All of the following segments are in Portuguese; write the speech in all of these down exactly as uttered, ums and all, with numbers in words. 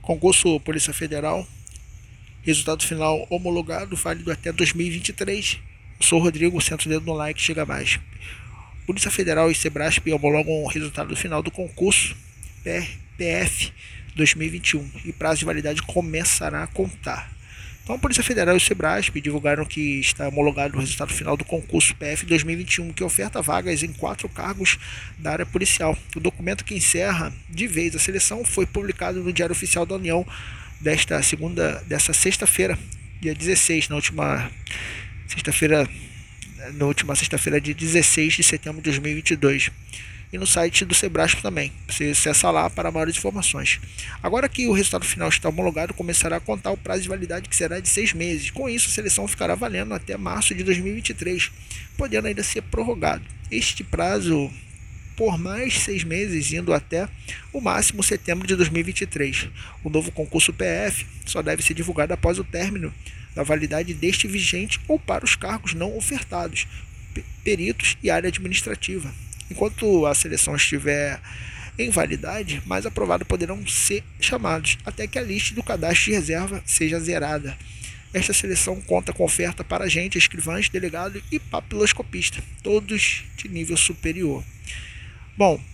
Concurso Polícia Federal, resultado final homologado, válido até dois mil e vinte e três. Eu sou o Rodrigo, senta o dedo no like, chega mais. Polícia Federal e Sebrasp homologam o resultado final do concurso P F dois mil e vinte e um e prazo de validade começará a contar. Então, a Polícia Federal e o Sebrasp divulgaram que está homologado o resultado final do concurso P F dois mil e vinte e um, que oferta vagas em quatro cargos da área policial. O documento que encerra de vez a seleção foi publicado no Diário Oficial da União desta segunda, dessa sexta-feira, dia dezesseis, na última sexta-feira, na última sexta-feira de dezesseis de setembro de dois mil e vinte e dois. E no site do Sebrasp também. Você acessa lá para maiores informações. Agora que o resultado final está homologado, começará a contar o prazo de validade, que será de seis meses. Com isso, a seleção ficará valendo até março de dois mil e vinte e três, podendo ainda ser prorrogado. Este prazo por mais seis meses, indo até o máximo setembro de dois mil e vinte e três. O novo concurso P F só deve ser divulgado após o término da validade deste vigente ou para os cargos não ofertados, peritos e área administrativa. Enquanto a seleção estiver em validade, mais aprovados poderão ser chamados, até que a lista do cadastro de reserva seja zerada. Esta seleção conta com oferta para agente, escrivães, delegado e papiloscopista, todos de nível superior. Bom,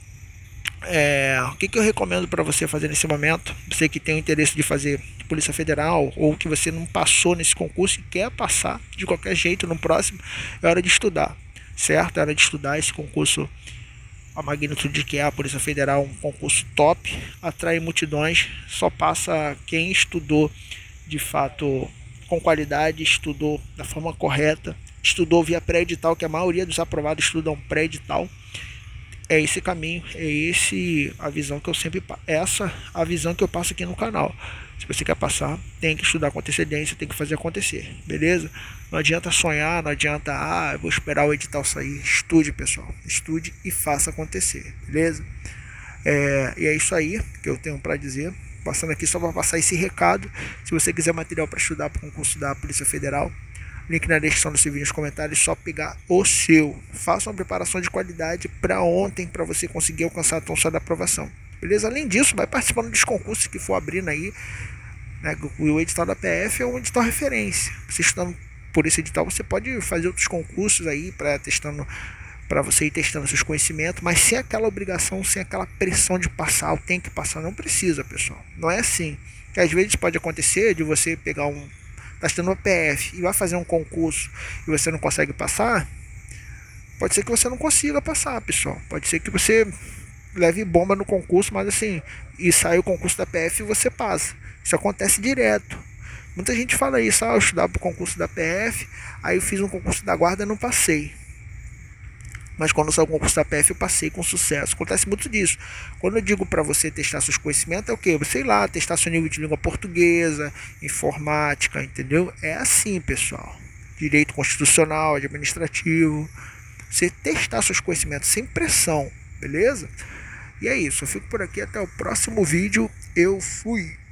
é, o que, que eu recomendo para você fazer nesse momento? Você que tem o interesse de fazer Polícia Federal, ou que você não passou nesse concurso e quer passar de qualquer jeito no próximo, é hora de estudar. Certo? É hora de estudar esse concurso, a magnitude que é a Polícia Federal, um concurso top, atrai multidões, só passa quem estudou de fato com qualidade, estudou da forma correta, estudou via pré-edital, que a maioria dos aprovados estudam pré-edital. É esse caminho, é esse a visão que eu sempre essa a visão que eu passo aqui no canal. Se você quer passar, tem que estudar com antecedência, tem que fazer acontecer, beleza? Não adianta sonhar, não adianta, ah, eu vou esperar o edital sair. Estude, pessoal, estude e faça acontecer, beleza? É, e é isso aí que eu tenho para dizer. Passando aqui só para passar esse recado. Se você quiser material para estudar para o concurso da Polícia Federal, link na descrição desse vídeo, nos comentários, só pegar o seu. Faça uma preparação de qualidade para ontem, para você conseguir alcançar a tão sonhada aprovação. Beleza? Além disso, vai participando dos concursos que for abrindo aí, né? O edital da P F é um edital referência. Você estudando por esse edital, você pode fazer outros concursos aí para testando, para você ir testando seus conhecimentos, mas sem aquela obrigação, sem aquela pressão de passar, eu tenho que passar. Não precisa, pessoal. Não é assim. Que às vezes pode acontecer de você pegar um está estudando a P F e vai fazer um concurso e você não consegue passar. Pode ser que você não consiga passar, pessoal. Pode ser que você leve bomba no concurso, mas assim, e sai o concurso da P F e você passa. Isso acontece direto. Muita gente fala isso, ah, eu estudava para o concurso da P F, aí eu fiz um concurso da guarda e não passei. Mas quando saiu o concurso da P F, eu passei com sucesso. Acontece muito disso. Quando eu digo para você testar seus conhecimentos, é o quê? Sei lá, testar seu nível de língua portuguesa, informática, entendeu? É assim, pessoal. Direito constitucional, administrativo. Você testar seus conhecimentos sem pressão, beleza? E é isso. Eu fico por aqui. Até o próximo vídeo. Eu fui.